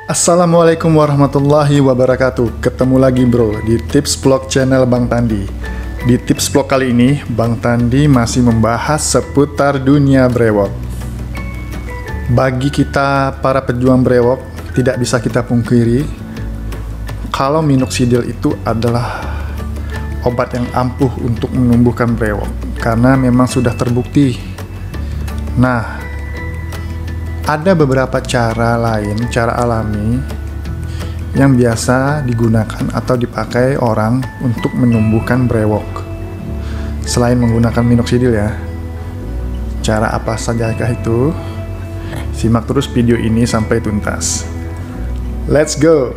Assalamualaikum warahmatullahi wabarakatuh. Ketemu lagi bro di Tips Vlog channel Bang Tandi. Di Tips Vlog kali ini, Bang Tandi masih membahas seputar dunia brewok. Bagi kita para pejuang brewok, tidak bisa kita pungkiri kalau minoxidil itu adalah obat yang ampuh untuk menumbuhkan brewok, karena memang sudah terbukti. Nah, ada beberapa cara lain, cara alami yang biasa digunakan atau dipakai orang untuk menumbuhkan brewok. Selain menggunakan minoxidil ya. Cara apa sajakah itu? Simak terus video ini sampai tuntas. Let's go!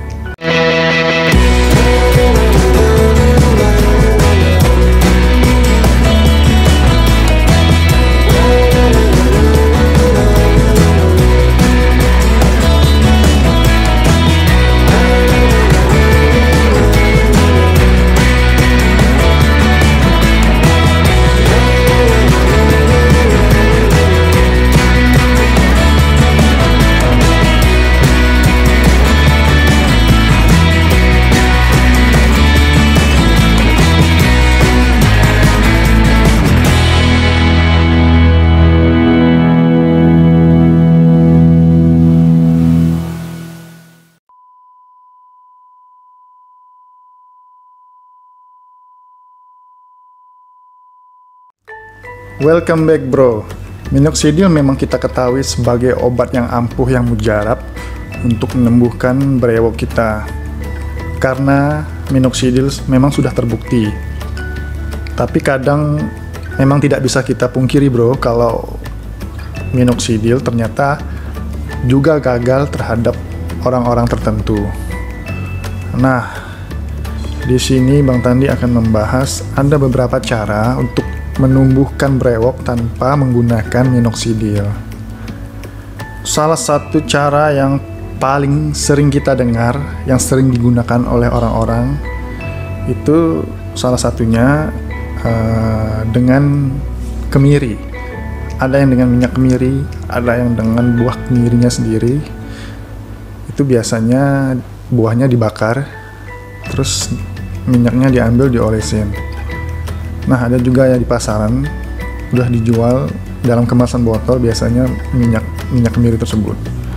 Welcome back bro. Minoxidil memang kita ketahui sebagai obat yang ampuh yang mujarab untuk menumbuhkan brewok kita, karena minoxidil memang sudah terbukti. Tapi kadang memang tidak bisa kita pungkiri bro, kalau minoxidil ternyata juga gagal terhadap orang-orang tertentu. Nah, di sini Bang Tandi akan membahas ada beberapa cara untuk menumbuhkan brewok tanpa menggunakan minoxidil. Salah satu cara yang paling sering kita dengar, yang sering digunakan oleh orang-orang, itu salah satunya dengan kemiri. Ada yang dengan minyak kemiri, ada yang dengan buah kemirinya sendiri. Itu biasanya buahnya dibakar, terus minyaknya diambil diolesin. Nah, ada juga ya di pasaran udah dijual dalam kemasan botol, biasanya minyak kemiri tersebut.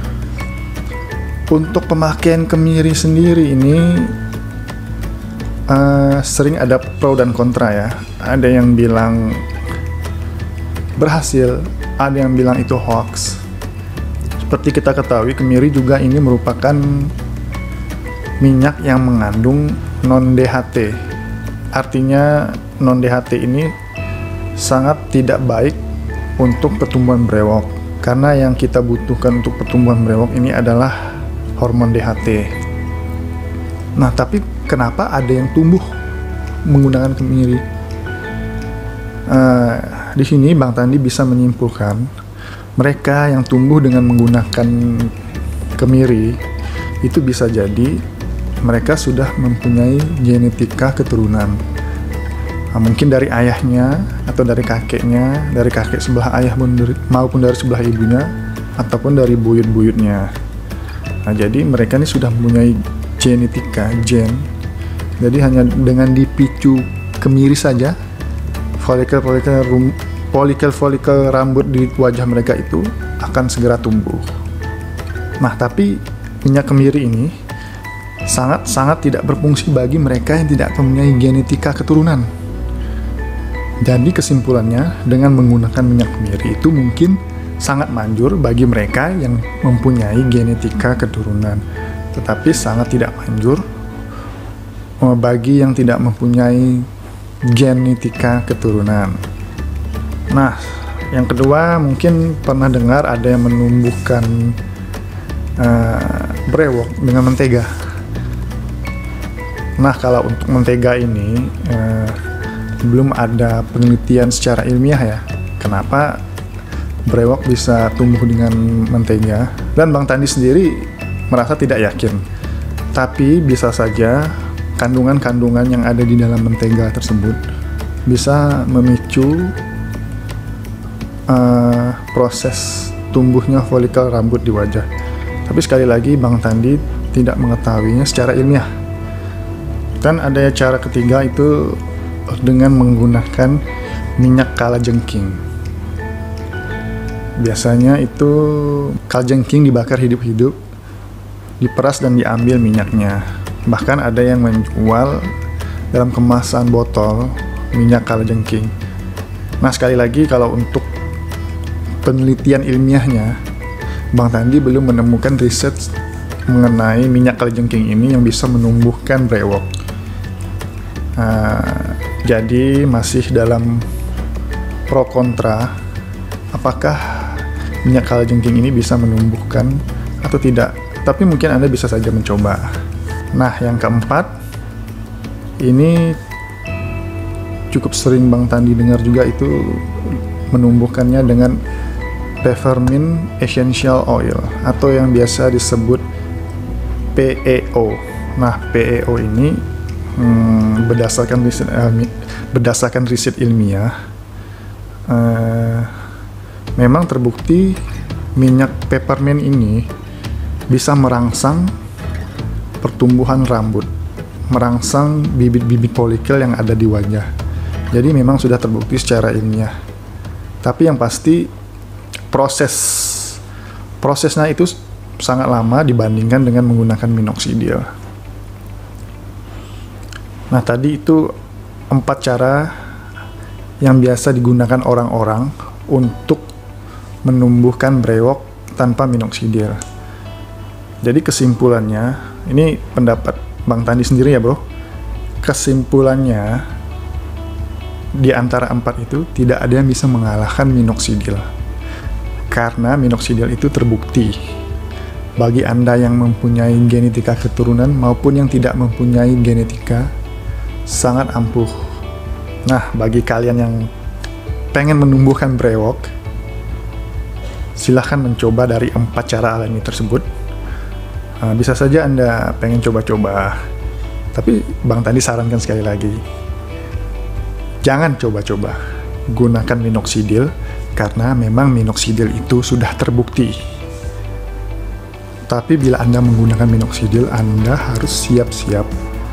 Untuk pemakaian kemiri sendiri ini sering ada pro dan kontra ya. Ada yang bilang berhasil, ada yang bilang itu hoax. Seperti kita ketahui, kemiri juga ini merupakan minyak yang mengandung non-DHT. Artinya non-DHT ini sangat tidak baik untuk pertumbuhan brewok, karena yang kita butuhkan untuk pertumbuhan brewok ini adalah hormon DHT. Nah, tapi kenapa ada yang tumbuh menggunakan kemiri? Di sini Bang Tandi bisa menyimpulkan mereka yang tumbuh dengan menggunakan kemiri itu bisa jadi mereka sudah mempunyai genetika keturunan. Nah, mungkin dari ayahnya atau dari kakeknya, dari kakek sebelah ayah maupun dari sebelah ibunya, ataupun dari buyut-buyutnya. Nah, jadi mereka ini sudah mempunyai genetika, gen. Jadi hanya dengan dipicu kemiri saja, folikel rambut di wajah mereka itu akan segera tumbuh. Nah, tapi minyak kemiri ini sangat-sangat tidak berfungsi bagi mereka yang tidak mempunyai genetika keturunan. Jadi kesimpulannya, dengan menggunakan minyak kemiri itu mungkin sangat manjur bagi mereka yang mempunyai genetika keturunan, tetapi sangat tidak manjur bagi yang tidak mempunyai genetika keturunan. Nah, yang kedua, mungkin pernah dengar ada yang menumbuhkan brewok dengan mentega. Nah, kalau untuk mentega ini belum ada penelitian secara ilmiah ya, kenapa brewok bisa tumbuh dengan mentega, dan Bang Tandi sendiri merasa tidak yakin. Tapi bisa saja kandungan-kandungan yang ada di dalam mentega tersebut bisa memicu proses tumbuhnya folikel rambut di wajah. Tapi sekali lagi Bang Tandi tidak mengetahuinya secara ilmiah. Dan ada cara ketiga, itu dengan menggunakan minyak kalajengking. Biasanya itu kalajengking dibakar hidup-hidup, diperas dan diambil minyaknya. Bahkan ada yang menjual dalam kemasan botol minyak kalajengking. Nah, sekali lagi, kalau untuk penelitian ilmiahnya, Bang Tandi belum menemukan riset mengenai minyak kalajengking ini yang bisa menumbuhkan brewok. Jadi masih dalam pro kontra, apakah minyak kalajengking ini bisa menumbuhkan atau tidak. Tapi mungkin Anda bisa saja mencoba. Nah, yang keempat, ini cukup sering Bang Tandi dengar juga, itu menumbuhkannya dengan peppermint essential oil atau yang biasa disebut PEO. Nah, PEO ini berdasarkan riset ilmiah, memang terbukti minyak peppermint ini bisa merangsang pertumbuhan rambut, merangsang bibit-bibit folikel yang ada di wajah. Jadi memang sudah terbukti secara ilmiah. Tapi yang pasti prosesnya itu sangat lama dibandingkan dengan menggunakan minoxidil. Nah, tadi itu 4 cara yang biasa digunakan orang-orang untuk menumbuhkan brewok tanpa minoxidil. Jadi kesimpulannya, ini pendapat Bang Tandi sendiri ya bro, kesimpulannya di antara 4 itu tidak ada yang bisa mengalahkan minoxidil. Karena minoxidil itu terbukti bagi Anda yang mempunyai genetika keturunan maupun yang tidak mempunyai genetika, sangat ampuh. Nah, bagi kalian yang pengen menumbuhkan brewok, silahkan mencoba dari 4 cara alami tersebut. Bisa saja Anda pengen coba-coba, tapi Bang Tandi sarankan sekali lagi, jangan coba-coba gunakan minoxidil, karena memang minoxidil itu sudah terbukti. Tapi bila Anda menggunakan minoxidil, Anda harus siap-siap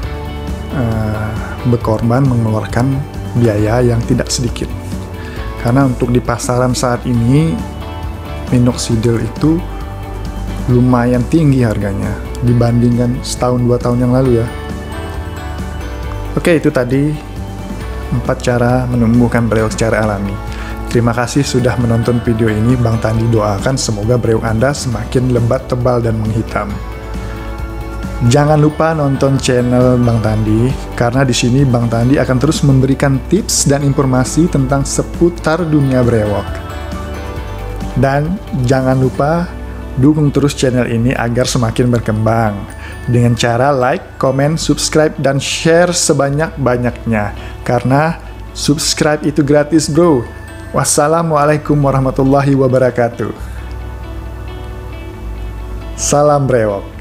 berkorban, mengeluarkan biaya yang tidak sedikit. Karena untuk di pasaran saat ini, minoxidil itu lumayan tinggi harganya dibandingkan setahun 2 tahun yang lalu ya. Oke, itu tadi 4 cara menumbuhkan brewok secara alami. Terima kasih sudah menonton video ini. Bang Tandi doakan semoga brewok Anda semakin lebat, tebal, dan menghitam. Jangan lupa nonton channel Bang Tandi, karena di sini Bang Tandi akan terus memberikan tips dan informasi tentang seputar dunia brewok. Dan jangan lupa dukung terus channel ini agar semakin berkembang dengan cara like, komen, subscribe, dan share sebanyak-banyaknya. Karena subscribe itu gratis bro. Wassalamualaikum warahmatullahi wabarakatuh. Salam brewok.